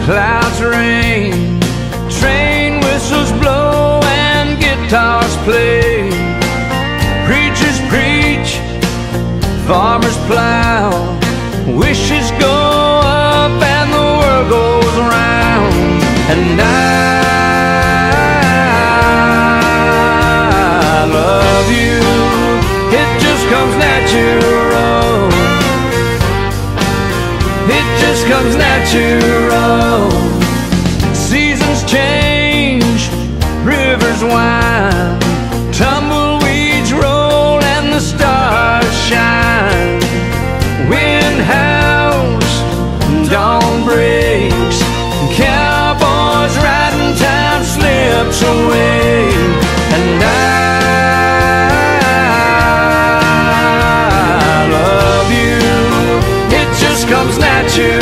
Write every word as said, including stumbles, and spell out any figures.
clouds rain, train whistles blow and guitars play. Preachers preach, farmers plow, wishes go up and the world goes round. And I love you, it just comes natural. It just comes natural. Seasons change, rivers wind, tumbleweeds roll and the stars shine. Wind howls, dawn breaks, cowboys riding, time slips away. And I love you, it just comes natural.